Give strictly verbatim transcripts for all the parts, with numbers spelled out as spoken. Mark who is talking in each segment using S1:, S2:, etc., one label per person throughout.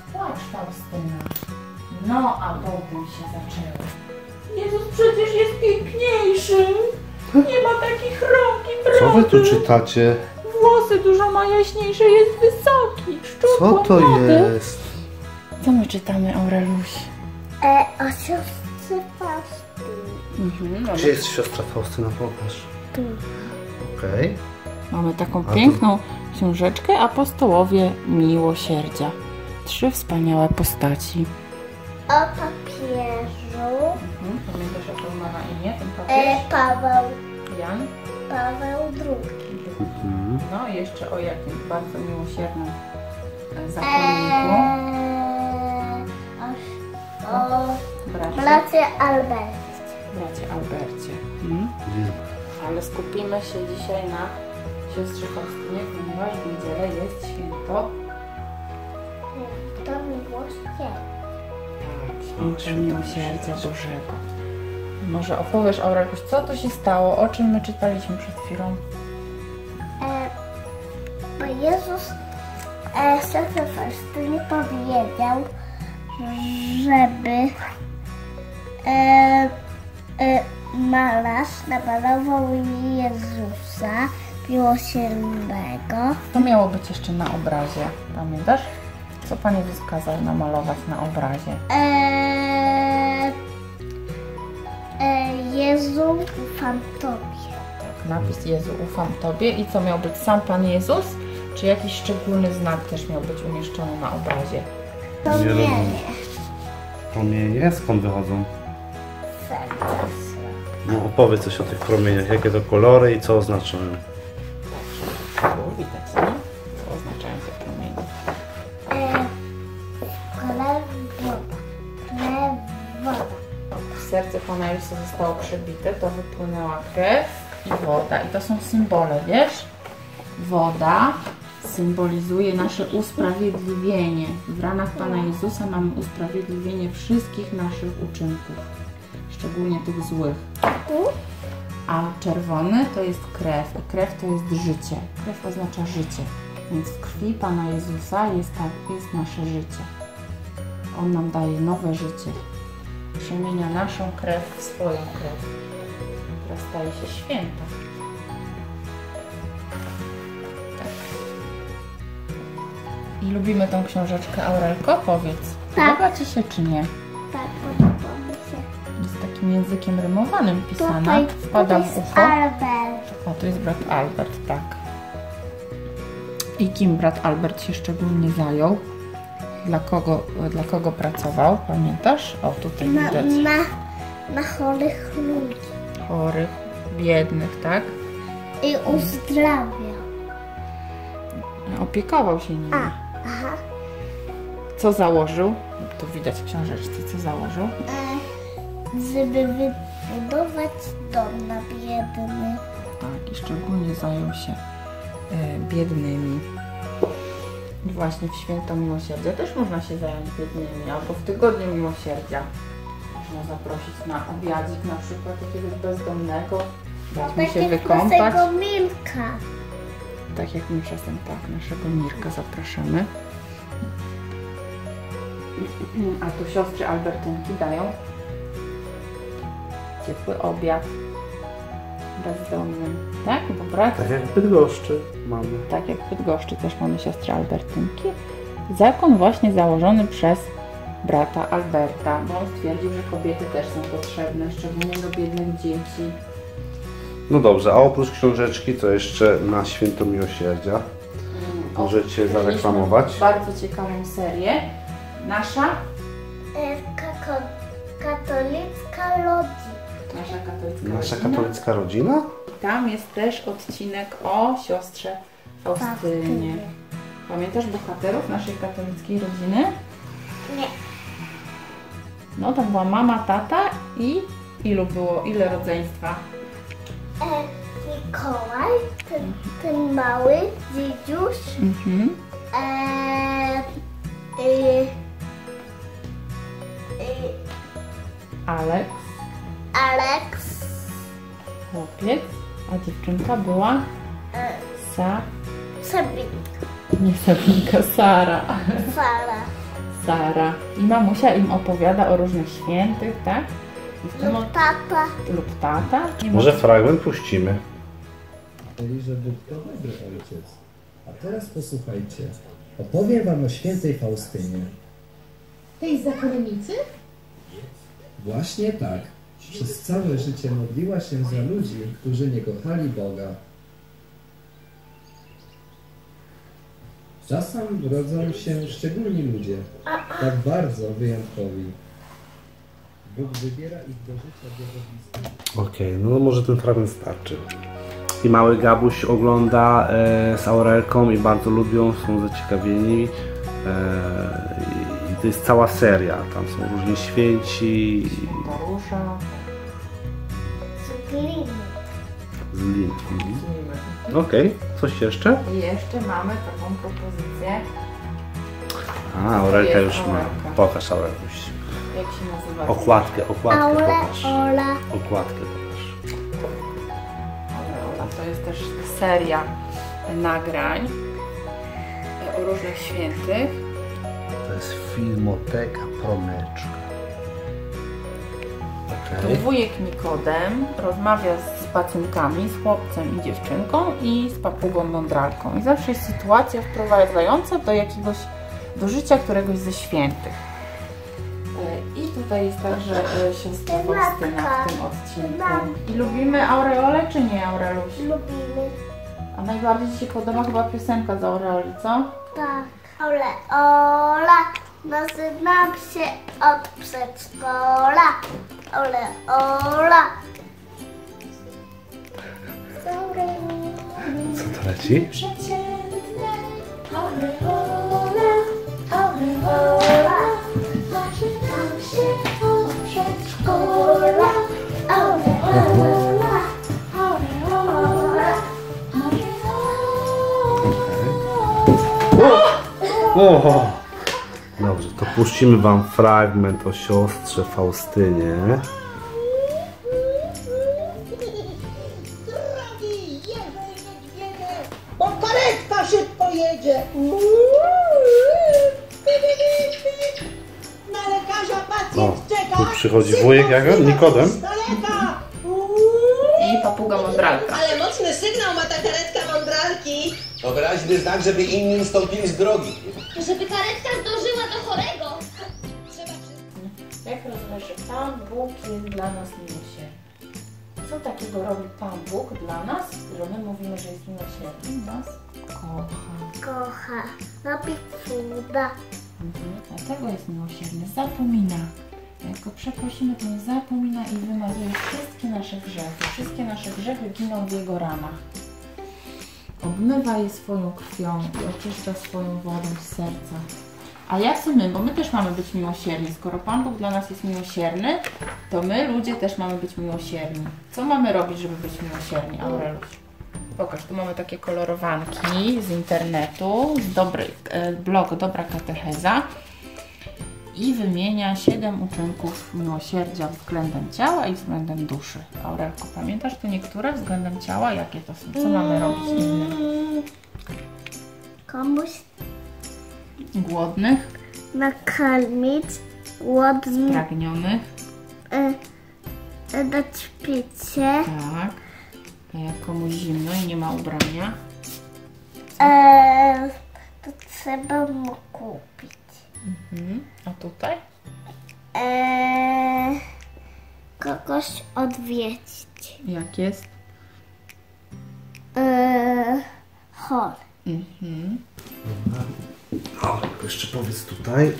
S1: płacz, Faustyna. No, a potem się zaczęło. Jezus przecież jest piękniejszy. Nie ma takich rąk i brody.
S2: Co wy tu czytacie?
S1: Włosy dużo ma jaśniejsze, jest wysoki.
S2: Co to
S1: młody.
S2: jest?
S1: Co my czytamy, Aureluś?
S3: E, o siostrze Faustyny.
S1: Mhm,
S2: Gdzie jest siostra Faustyna? Pokaż.
S3: Tu.
S2: Okej. Okay.
S1: Mamy taką
S2: A
S1: piękną to... książeczkę Apostołowie Miłosierdzia. Trzy wspaniałe postaci.
S3: O papieżu.
S1: Mhm. Pamiętasz, jak on ma na imię ten
S3: E,
S1: papież?
S3: Paweł.
S1: Jan?
S3: Paweł drugi.
S2: Mhm.
S1: No i jeszcze o jakim bardzo miłosiernym zakonniku.
S3: Eee, o, o
S1: Bracie,
S3: bracie Albercie.
S1: bracie Albercie. Mhm. Ale skupimy się dzisiaj na siostrze Faustynie, ponieważ w niedzielę jest święto.
S3: To miłosierdzie.
S1: Tak, święto Miłosierdzia Bożego. Może opowiesz, Aureliusz, co tu się stało, o czym my czytaliśmy przed chwilą?
S3: E, bo Jezus e, siostrze Faustynie powiedział, żeby e, e, malarz namalował Jezusa miłosiernego.
S1: To miało być jeszcze na obrazie, pamiętasz? Co Pan Jezus kazał namalować na obrazie?
S3: E, e, Jezu, ufam Tobie.
S1: Tak, napis Jezu, ufam Tobie. I co miał być, sam Pan Jezus? Czy jakiś szczególny znak też miał być umieszczony na obrazie?
S3: To nie, nie.
S2: Promienie? Skąd wychodzą?
S3: Serce.
S2: No opowiedz coś o tych promieniach, jakie to kolory i co oznaczają.
S1: Było widać, nie? Co oznaczają te promienie?
S3: E, krew, woda. Krew, woda.
S1: W serce Pana Jezusa zostało przebite, to wypłynęła krew i woda. I to są symbole, wiesz? Woda symbolizuje nasze usprawiedliwienie. W ranach Pana Jezusa mamy usprawiedliwienie wszystkich naszych uczynków, szczególnie tych złych. A czerwony to jest krew i krew to jest życie. Krew oznacza życie, więc w krwi Pana Jezusa jest, tak, jest nasze życie. On nam daje nowe życie. Przemienia naszą krew w swoją krew, która staje się święta. I lubimy tą książeczkę, Aurelko? Powiedz.
S3: Tak.
S1: Podoba Ci się czy nie?
S3: Tak, podoba mi się.
S1: Jest takim językiem rymowanym pisana.
S3: Tutaj,
S1: Wpada
S3: tutaj
S1: w
S3: jest
S1: ucho.
S3: Albert.
S1: A tu jest brat Albert, tak. I kim brat Albert się szczególnie zajął? Dla kogo, dla kogo pracował? Pamiętasz? O, tutaj
S3: Na,
S1: widać.
S3: na, na chorych ludzi.
S1: Chorych, biednych, tak?
S3: I uzdrawiał.
S1: Opiekował się nimi.
S3: A, aha.
S1: Co założył? Tu widać w książeczce, co założył.
S3: E, żeby wybudować dom na biedny.
S1: Tak, i szczególnie zajął się e, biednymi. I właśnie w święto Miłosierdzia też można się zająć biednymi, albo w tygodniu Miłosierdzia. Można zaprosić na obiadzik na przykład jakiegoś bezdomnego, dać mu się wykąpać.
S3: Naszego Milka.
S1: Tak jak my czasem, tak, naszego Mirka zapraszamy. A tu siostry Albertynki dają ciepły obiad bezdomnym, tak? Bo brat,
S2: Tak jak w Bydgoszczy mamy.
S1: tak jak w Bydgoszczy też mamy siostry Albertynki. Zakon właśnie założony przez brata Alberta, bo on stwierdził, że kobiety też są potrzebne, szczególnie do biednych dzieci.
S2: No dobrze, a oprócz książeczki to jeszcze na Święto Miłosierdzia możecie zareklamować.
S1: Bardzo ciekawą serię. Nasza?
S3: E, kako, katolicka rodzina.
S1: Nasza katolicka
S2: Nasza
S1: rodzina.
S2: katolicka rodzina?
S1: Tam jest też odcinek o siostrze Faustynie. Pamiętasz bohaterów naszej katolickiej rodziny?
S3: Nie.
S1: No tam była mama, tata i ilu było, ile rodzeństwa?
S3: E, Mikołaj, ten, ten mały dzidziuś.
S1: Mhm.
S3: E, y, y,
S1: Aleks,
S3: Aleks.
S1: chłopiec, a dziewczynka była
S3: E,
S1: Sa...
S3: Sabinka.
S1: Nie Sabinka, Sara.
S3: Sara.
S1: Sara. I mamusia im opowiada o różnych świętych, tak? I w tym
S3: Lub tata.
S1: lub tata. I
S2: Może fragment puścimy.
S4: Żeby to dobry ojciec. A teraz posłuchajcie. Opowiem wam o świętej Faustynie.
S5: Tej zakonnicy?
S4: Właśnie tak. Przez całe życie modliła się za ludzi, którzy nie kochali Boga. Czasem rodzą się szczególni ludzie, tak bardzo wyjątkowi. Bóg wybiera ich do życia wielobliskim.
S2: Okej, no może ten fragment starczy. I mały Gabuś ogląda e, z Aurelką i bardzo lubią, są zaciekawieni. E, I to jest cała seria, tam są różni święci
S1: Ta róża.
S3: Z gliny.
S2: z lin. Mhm. Okej, coś jeszcze?
S1: I jeszcze mamy taką propozycję.
S2: A, Aurelka już ma.
S1: Aurelka.
S2: Pokaż Aurelkuś.
S1: Jak się nazywa?
S2: Okładkę, okładkę
S3: Aule,
S2: pokaż.
S3: ola.
S2: Okładkę pokaż.
S1: Aureola. To jest też seria nagrań o różnych świętych.
S2: To jest filmoteka Promyczka.
S1: Tu
S2: Okej.
S1: wujek Nikodem rozmawia z pacynkami, z chłopcem i dziewczynką i z papugą mądralką. I zawsze jest sytuacja wprowadzająca do jakiegoś, do życia któregoś ze świętych. E, I tutaj jest także e, siostra Faustyna w tym odcinku. I lubimy Aureolę czy nie, Aureluś?
S3: Lubimy.
S1: A najbardziej Ci się podoba chyba piosenka z Aureoli, co?
S3: Tak. Ole, ola. Nazywam się od przedszkola. Ole, ola.
S2: Co to leci?
S3: Przeciętne. Aureola, aureola. Nazywam się od przedszkola. Aureola, aureola,
S2: O! Dobrze, to puścimy wam fragment o siostrze Faustynie.
S5: Drogi Jerzy Niedźwiedzie, bo karetka szybko jedzie. Na lekarza
S2: O,
S5: pacjent czeka.
S2: tu przychodzi wujek jak Nikodem.
S5: Z daleka.
S1: I papuga mądralka.
S6: Ale mocny sygnał ma ta karetka mądralki.
S7: To wyraźny znak, żeby inni ustąpili z drogi.
S3: żeby karetka zdążyła do chorego.
S6: Trzeba przy...
S1: Jak rozumiesz, że Pan Bóg jest dla nas miłosierny? Co takiego robi Pan Bóg dla nas, że my mówimy, że jest miłosierny? Nas kocha.
S3: Kocha, robi cuda.
S1: Mhm. Dlatego jest miłosierny. Zapomina. Jak go przeprosimy, to nie zapomina i wymazuje wszystkie nasze grzechy. Wszystkie nasze grzechy giną w Jego ranach. Obmywa je swoją krwią i oczyszcza swoją wodą z serca. A jacy my? Bo my też mamy być miłosierni. Skoro Pan Bóg dla nas jest miłosierny, to my, ludzie, też mamy być miłosierni. Co mamy robić, żeby być miłosierni, Aureluś? Pokaż, tu mamy takie kolorowanki z internetu, z dobry, e, blog Dobra Katecheza i wymienia siedem uczynków miłosierdzia względem ciała i względem duszy. Aurelko, pamiętasz tu niektóre względem ciała? Jakie to są? Co mamy robić innym?
S3: Komuś
S1: Głodnych,
S3: nakarmić, głodny,
S1: spragnionych,
S3: e, dać picie,
S1: tak. A jak komuś zimno i nie ma ubrania,
S3: e, to trzeba mu kupić.
S1: mhm. A tutaj?
S3: E, kogoś odwiedzić.
S1: Jak jest?
S3: E, chory.
S1: Mhm.
S2: O, jeszcze powiedz tutaj.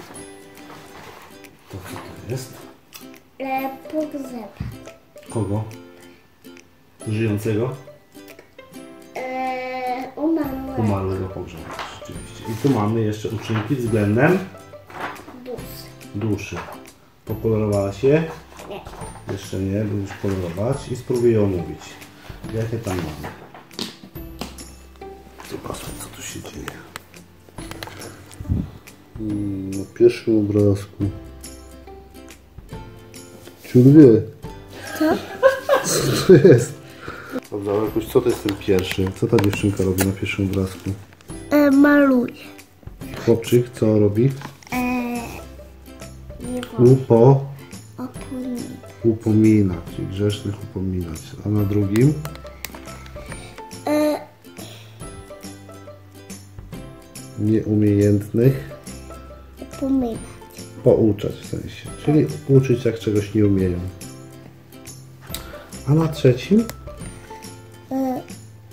S2: To co to jest?
S3: E, pogrzeb.
S2: Kogo? Żyjącego?
S3: E, umarłego.
S2: Umarłego pogrzebu, rzeczywiście. I tu mamy jeszcze uczynki względem
S3: Duszy.
S2: duszy. Pokolorowałaś je?
S3: Nie.
S2: Jeszcze nie, będziesz kolorować i spróbuję je omówić. Jakie tam mamy? Zobaczmy, co tu się dzieje. Mm, na pierwszym obrazku. Ciut wie. Co? Co to jest? Dobrze, ale jakoś co to jest ten pierwszy? Co ta dziewczynka robi na pierwszym obrazku?
S3: E, maluje.
S2: Chłopczyk co robi?
S3: E, Sprawiedliwość.
S2: Upo,
S3: Opóźnienie.
S2: upomina, czyli grzesznych upominać. A na drugim?
S3: E,
S2: Nieumiejętnych
S3: Upominać.
S2: pouczać w sensie. Czyli uczyć jak czegoś nie umieją. A na trzecim?
S3: E,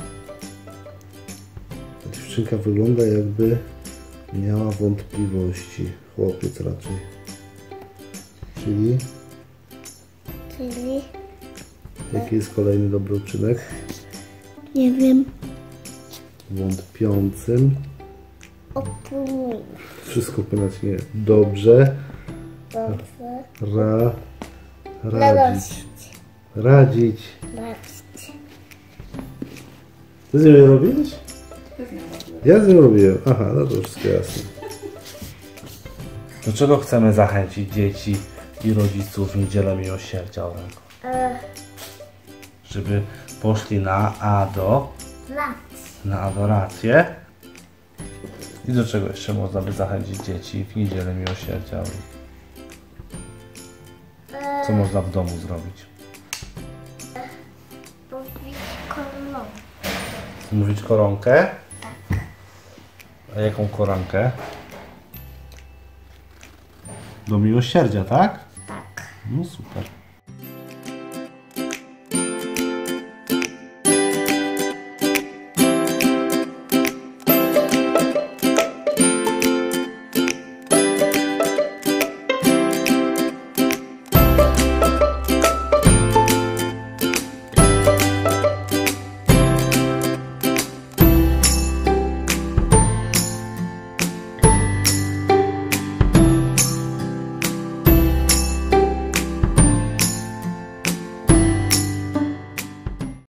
S2: Ta dziewczynka wygląda jakby miała wątpliwości. Chłopiec raczej. Czyli
S3: Czyli
S2: jaki jest kolejny dobry uczynek?
S3: nie wiem.
S2: Wątpiącym.
S3: Opóźnienie.
S2: Wszystko ponad nie. Dobrze.
S3: Dobrze.
S2: Ra. Radzić.
S3: Radzić.
S2: Radzić.
S3: Radzić.
S2: Ty z nią robiłeś? Ja z nią robiłem. Aha, no to wszystko jasne. Do czego chcemy zachęcić dzieci i rodziców w Niedzielę Miłosierdzia, Orenko?
S3: E,
S2: Żeby poszli na ado,
S3: Radzić.
S2: na adorację. I do czego jeszcze można by zachęcić dzieci w Niedzielę Miłosierdzia? Co można w domu zrobić?
S3: Mówić kolor.
S2: Mówić koronkę? Tak. A jaką koronkę? Do miłosierdzia, tak?
S3: Tak.
S2: No super.